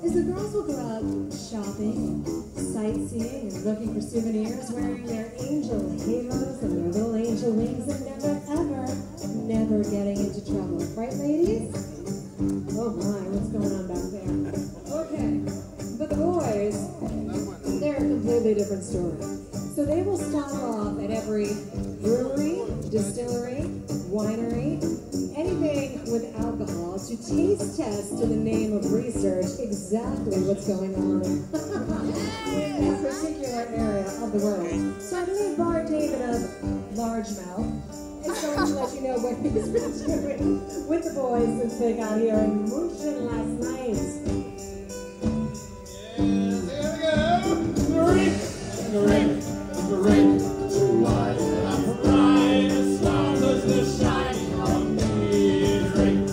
As the girls will go out shopping, sightseeing, and looking for souvenirs, wearing their angel halos and their little angel wings, and never getting into trouble. Right, ladies? Oh my, what's going on back there? Okay, but the boys, they're a completely different story. So they will stop off at every brewery, distillery, winery, anything with alcohol to taste test in the name of research exactly what's going on in this particular area of the world. So I believe Bar David of Largemouth is going to let you know what he's been doing with the boys since they got here in München last night. The ring, too wide, and I'm bright as stars as the shining on me. Drink,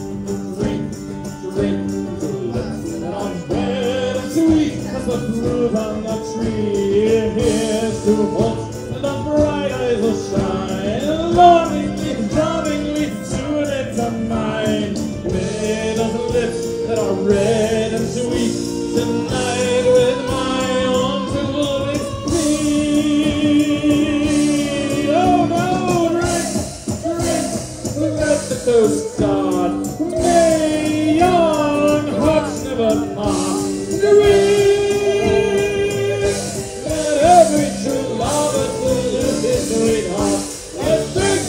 too less, and I'm bed and sweet as the fruit on the tree. Here's to hopes, and the bright eyes will shine, longingly, charmingly, soon into mine. Made of lips that are red and sweet, tonight with my arms will be. Oh no, drink, let the toast start. May young hearts never part. Drink, let every true lover salute his sweetheart. Let's drink.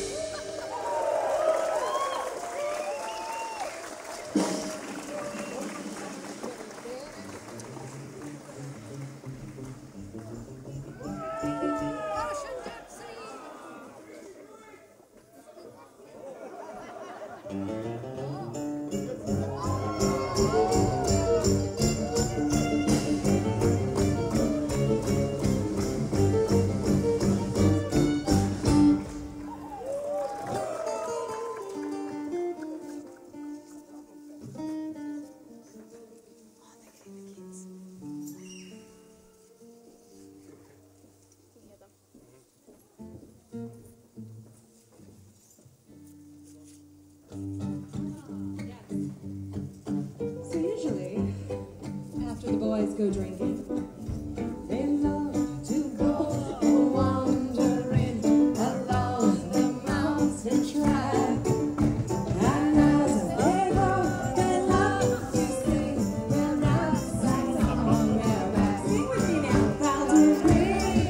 So usually, after the boys go drinking, they love to go wandering along the mountain track. And as they go, they love to sing their knapsacks on their backs. Sing with me now, pal, to ring,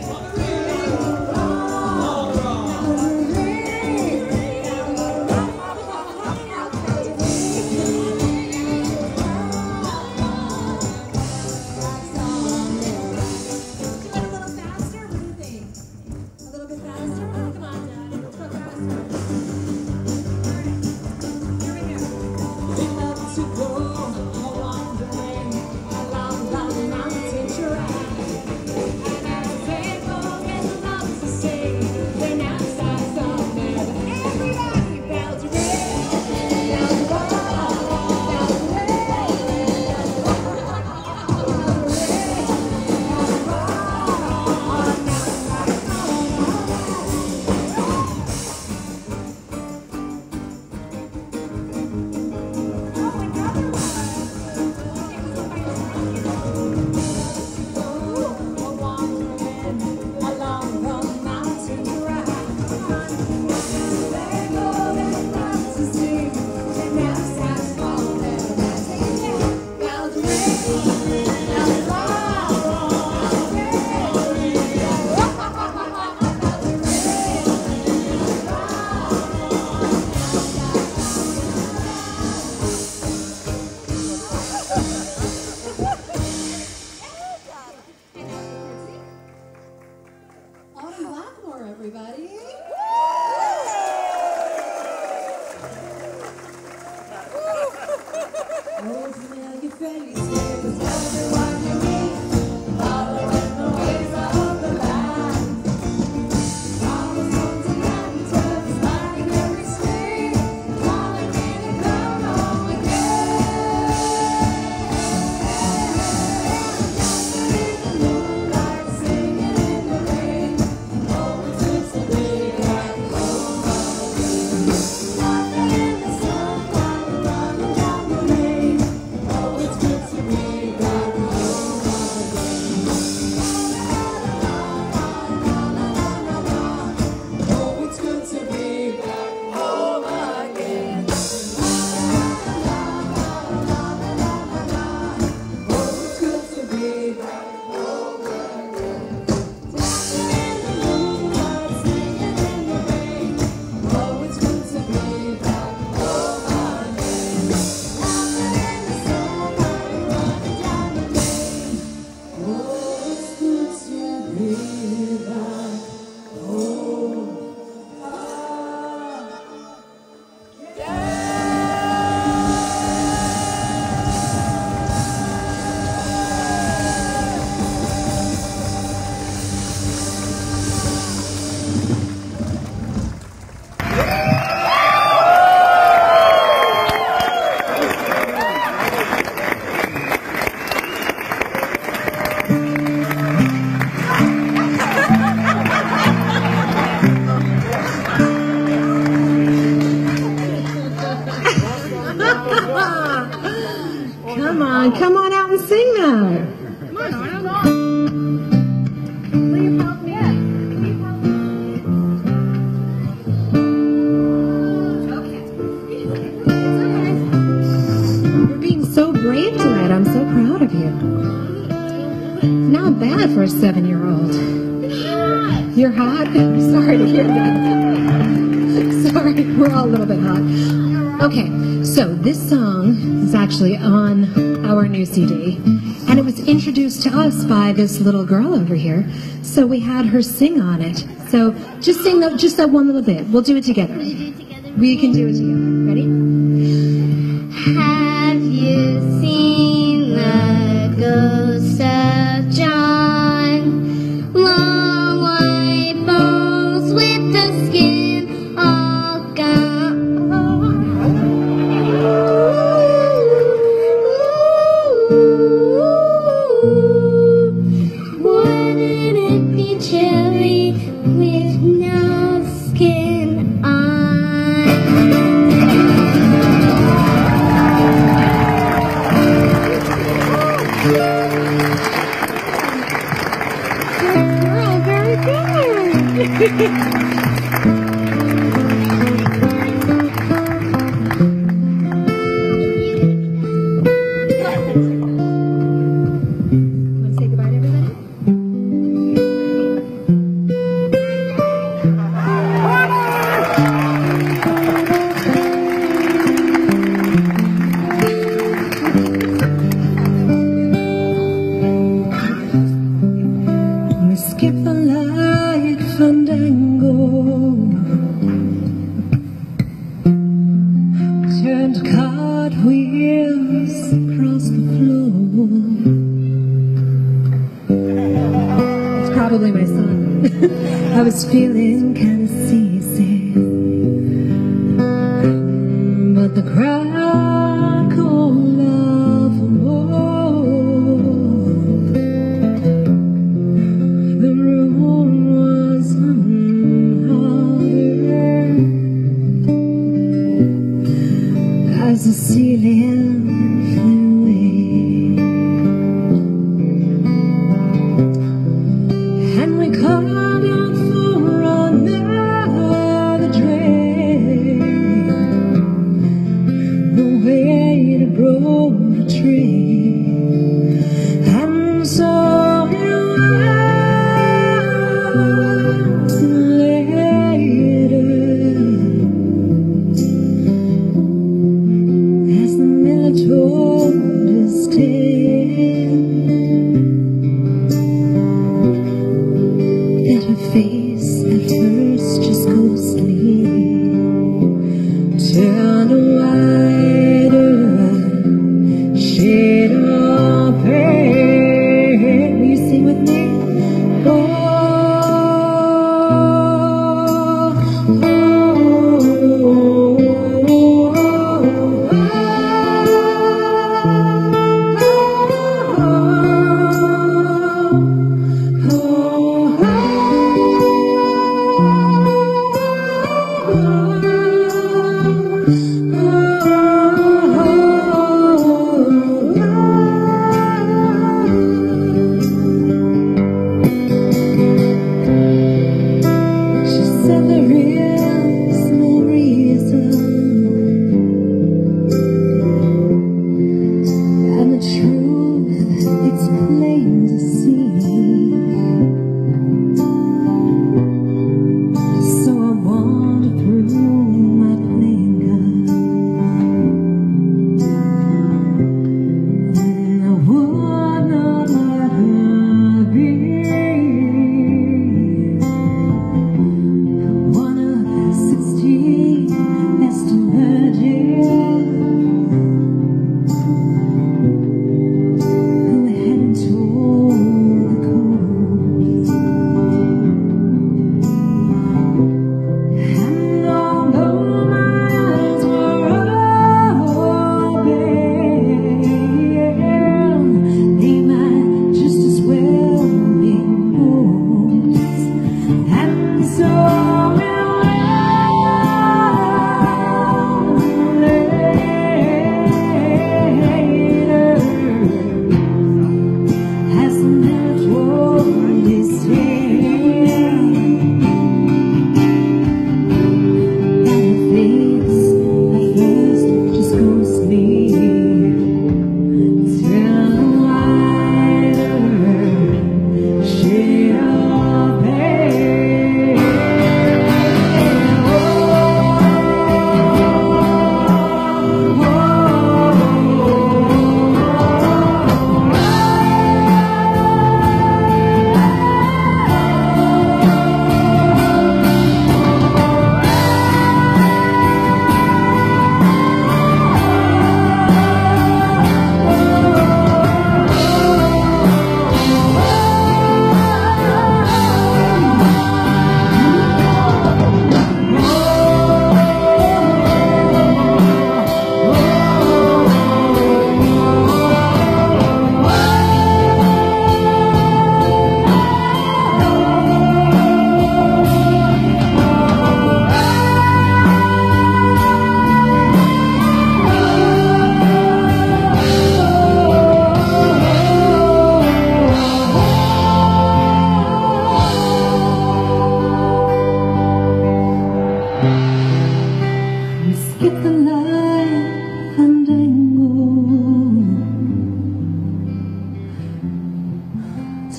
everybody. Oh, familiar face, is everyone you meet, following the ways of the land. All the songs and lanterns lighting every street, calling me to come home again. Dancing in the moonlight, singing in the rain. Oh, it's just a day. it for a 7-year-old? You're hot? Sorry to hear that. Sorry, we're all a little bit hot. Okay, so this song is actually on our new CD, and it was introduced to us by this little girl over here, so we had her sing on it. So just sing just that one little bit. We'll do it together. We can do it together. Ready? Have you seen the ghost of John? Long white bones with the skin all gone. Wouldn't it be chilly with no skin on? Girl, very good. Want to say goodbye to everybody? We skip the light fandango, turned cartwheels across the floor. It's probably my son. I was feeling kind of seasick, but the crowd called out for more. The room was harder as the ceiling flew away, and we called out for another drink. No way to grow a tree, and so later, as the miller told his tale, and her face at first just ghostly turned a wider shade of pale. Will you sing with me? Oh,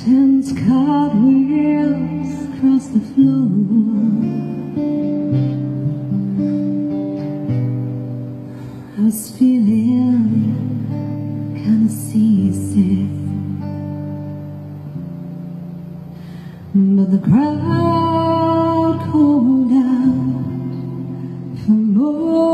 Tense cartwheels across the floor. I was feeling kinda seasick, but the crowd called out for more.